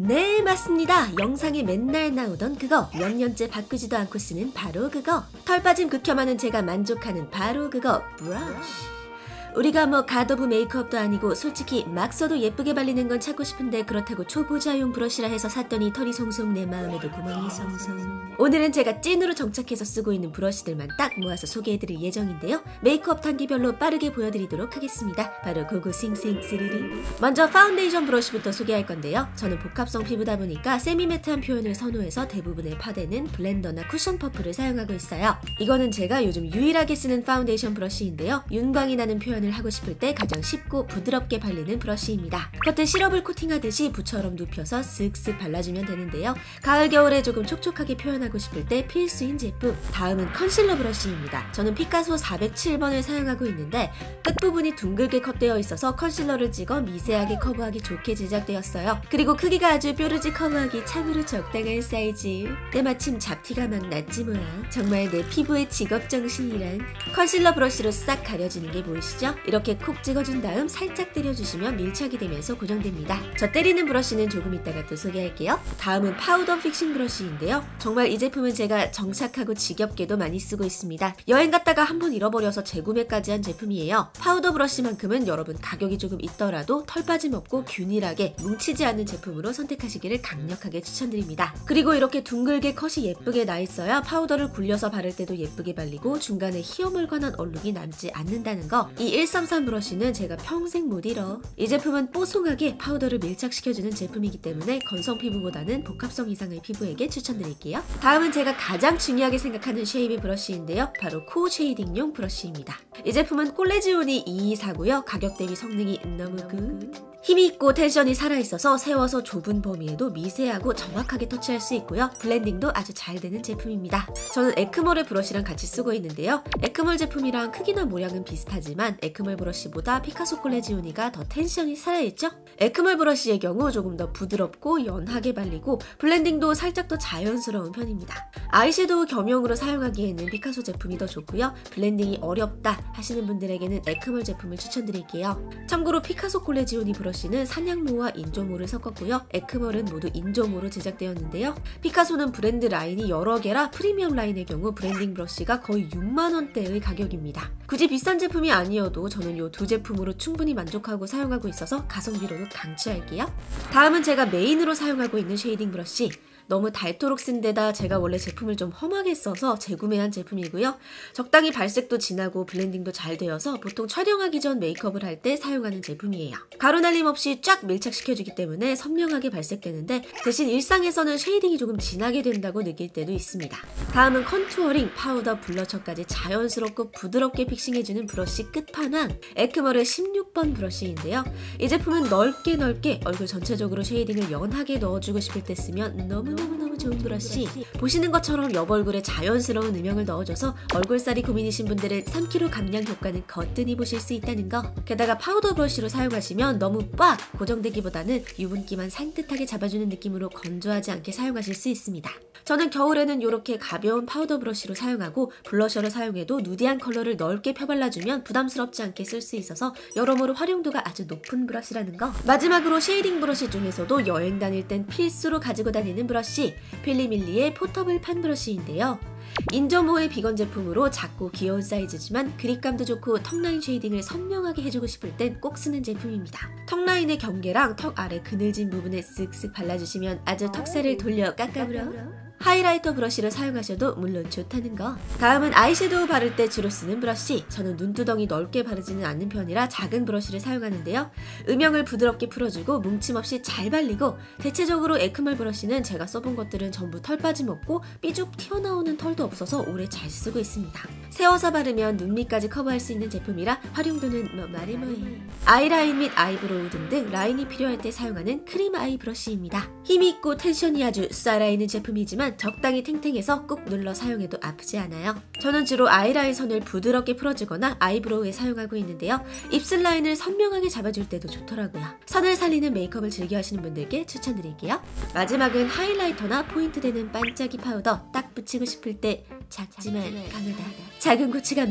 네, 맞습니다. 영상에 맨날 나오던 그거, 몇 년째 바꾸지도 않고 쓰는 바로 그거. 털 빠짐 극혐하는 제가 만족하는 바로 그거, 브러쉬. 우리가 뭐 갓오브 메이크업도 아니고 솔직히 막 써도 예쁘게 발리는 건 찾고 싶은데 그렇다고 초보자용 브러쉬라 해서 샀더니 털이 송송, 내 마음에도 구멍이 송송. 오늘은 제가 찐으로 정착해서 쓰고 있는 브러쉬들만 딱 모아서 소개해드릴 예정인데요. 메이크업 단계별로 빠르게 보여드리도록 하겠습니다. 바로 고고 싱싱 스리리. 먼저 파운데이션 브러쉬부터 소개할 건데요. 저는 복합성 피부다 보니까 세미매트한 표현을 선호해서 대부분의 파데는 블렌더나 쿠션 퍼프를 사용하고 있어요. 이거는 제가 요즘 유일하게 쓰는 파운데이션 브러쉬인데요. 윤광이 나는 표현 을 하고 싶을 때 가장 쉽고 부드럽게 발리는 브러쉬입니다. 겉에 시럽을 코팅하듯이 붓처럼 눕혀서 슥슥 발라주면 되는데요. 가을 겨울에 조금 촉촉하게 표현하고 싶을 때 필수인 제품. 다음은 컨실러 브러쉬입니다. 저는 피카소 407번을 사용하고 있는데 끝부분이 둥글게 컷되어 있어서 컨실러를 찍어 미세하게 커버하기 좋게 제작되었어요. 그리고 크기가 아주 뾰루지 커버하기 참으로 적당한 사이즈. 때마침 잡티가 막 났지 뭐야. 정말 내 피부의 직업정신이란. 컨실러 브러쉬로 싹 가려지는 게 보이시죠? 이렇게 콕 찍어준 다음 살짝 때려주시면 밀착이 되면서 고정됩니다. 저 때리는 브러쉬는 조금 이따가 또 소개할게요. 다음은 파우더 픽싱 브러쉬인데요. 정말 이 제품은 제가 정착하고 지겹게도 많이 쓰고 있습니다. 여행 갔다가 한번 잃어버려서 재구매까지 한 제품이에요. 파우더 브러쉬만큼은 여러분 가격이 조금 있더라도 털 빠짐 없고 균일하게 뭉치지 않는 제품으로 선택하시기를 강력하게 추천드립니다. 그리고 이렇게 둥글게 컷이 예쁘게 나 있어야 파우더를 굴려서 바를 때도 예쁘게 발리고 중간에 희어물건한 얼룩이 남지 않는다는 거. 이 133 브러쉬는 제가 평생 못 잃어. 이 제품은 뽀송하게 파우더를 밀착시켜주는 제품이기 때문에 건성 피부보다는 복합성 이상의 피부에게 추천드릴게요. 다음은 제가 가장 중요하게 생각하는 쉐입의 브러쉬인데요. 바로 코 쉐이딩용 브러쉬입니다. 이 제품은 콜레지온이 224고요. 가격 대비 성능이 너무 굿. 힘이 있고 텐션이 살아있어서 세워서 좁은 범위에도 미세하고 정확하게 터치할 수 있고요. 블렌딩도 아주 잘 되는 제품입니다. 저는 에크멀의 브러쉬랑 같이 쓰고 있는데요. 에크멀 제품이랑 크기나 모양은 비슷하지만 에크멀 브러쉬보다 피카소 콜레지오니가 더 텐션이 살아있죠? 에크멀 브러쉬의 경우 조금 더 부드럽고 연하게 발리고 블렌딩도 살짝 더 자연스러운 편입니다. 아이섀도우 겸용으로 사용하기에는 피카소 제품이 더 좋고요. 블렌딩이 어렵다 하시는 분들에게는 에크멀 제품을 추천드릴게요. 참고로 피카소 콜레지오니 브러쉬는 산양모와 인조모를 섞었고요. 에크멀은 모두 인조모로 제작되었는데요. 피카소는 브랜드 라인이 여러 개라 프리미엄 라인의 경우 브랜딩 브러쉬가 거의 6만원대의 가격입니다. 굳이 비싼 제품이 아니어도 저는 이 두 제품으로 충분히 만족하고 사용하고 있어서 가성비로도 강추할게요. 다음은 제가 메인으로 사용하고 있는 쉐이딩 브러쉬. 너무 닳도록 쓴 데다 제가 원래 제품을 좀 험하게 써서 재구매한 제품이고요. 적당히 발색도 진하고 블렌딩도 잘 되어서 보통 촬영하기 전 메이크업을 할 때 사용하는 제품이에요. 가루 날림 없이 쫙 밀착시켜주기 때문에 선명하게 발색되는데 대신 일상에서는 쉐이딩이 조금 진하게 된다고 느낄 때도 있습니다. 다음은 컨투어링, 파우더, 블러셔까지 자연스럽고 부드럽게 픽싱해주는 브러쉬 끝판왕 에크멀의 16번 브러쉬인데요. 이 제품은 넓게 얼굴 전체적으로 쉐이딩을 연하게 넣어주고 싶을 때 쓰면 너무너무 좋은 브러쉬. 보시는 것처럼 옆 얼굴에 자연스러운 음영을 넣어줘서 얼굴살이 고민이신 분들은 3kg 감량 효과는 거뜬히 보실 수 있다는 거. 게다가 파우더 브러쉬로 사용하시면 너무 빡 고정되기보다는 유분기만 산뜻하게 잡아주는 느낌으로 건조하지 않게 사용하실 수 있습니다. 저는 겨울에는 이렇게 가벼운 파우더 브러쉬로 사용하고 블러셔를 사용해도 누디한 컬러를 넓게 펴발라주면 부담스럽지 않게 쓸 수 있어서 여러모로 활용도가 아주 높은 브러쉬라는 거. 마지막으로 쉐이딩 브러쉬 중에서도 여행 다닐 땐 필수로 가지고 다니는 브러쉬, 필리밀리의 포터블 판 브러쉬인데요. 인조모의 비건 제품으로 작고 귀여운 사이즈지만 그립감도 좋고 턱라인 쉐이딩을 선명하게 해주고 싶을 땐 꼭 쓰는 제품입니다. 턱라인의 경계랑 턱 아래 그늘진 부분에 쓱쓱 발라주시면 아주 턱살을 돌려 깎아물어. 하이라이터 브러쉬를 사용하셔도 물론 좋다는 거. 다음은 아이섀도우 바를 때 주로 쓰는 브러쉬. 저는 눈두덩이 넓게 바르지는 않는 편이라 작은 브러쉬를 사용하는데요. 음영을 부드럽게 풀어주고 뭉침 없이 잘 발리고 대체적으로 에크멀 브러쉬는 제가 써본 것들은 전부 털 빠짐 없고 삐죽 튀어나오는 털도 없어서 오래 잘 쓰고 있습니다. 세워서 바르면 눈 밑까지 커버할 수 있는 제품이라 활용도는 뭐 말해 뭐해. 아이라인 및 아이브로우 등등 라인이 필요할 때 사용하는 크림 아이 브러쉬입니다. 힘이 있고 텐션이 아주 살아있는 제품이지만 적당히 탱탱해서 꾹 눌러 사용해도 아프지 않아요. 저는 주로 아이라인 선을 부드럽게 풀어주거나 아이브로우에 사용하고 있는데요. 입술 라인을 선명하게 잡아줄 때도 좋더라고요. 선을 살리는 메이크업을 즐겨 하시는 분들께 추천드릴게요. 마지막은 하이라이터나 포인트 되는 반짝이 파우더. 딱 붙이고 싶을 때 작지만 강하다. 작은 고추가 맵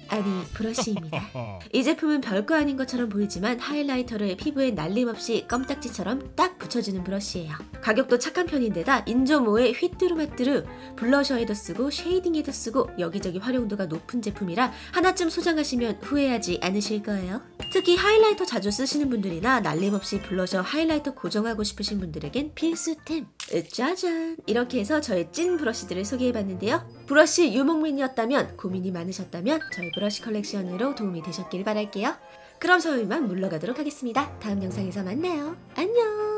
아니 브러쉬입니다. 이 제품은 별거 아닌 것처럼 보이지만 하이라이터를 피부에 날림없이 껌딱지처럼 딱 붙여주는 브러쉬예요. 가격도 착한 편인데다 인조모에 휘뚜루마뚜루 블러셔에도 쓰고 쉐이딩에도 쓰고 여기저기 활용도가 높은 제품이라 하나쯤 소장하시면 후회하지 않으실 거예요. 특히 하이라이터 자주 쓰시는 분들이나 날림없이 블러셔 하이라이터 고정하고 싶으신 분들에겐 필수템. 짜잔! 이렇게 해서 저의 찐 브러쉬들을 소개해봤는데요. 브러쉬 유목민이었다면, 고민이 많으셨다면 저희 브러쉬 컬렉션으로 도움이 되셨길 바랄게요. 그럼 저희만 물러가도록 하겠습니다. 다음 영상에서 만나요. 안녕!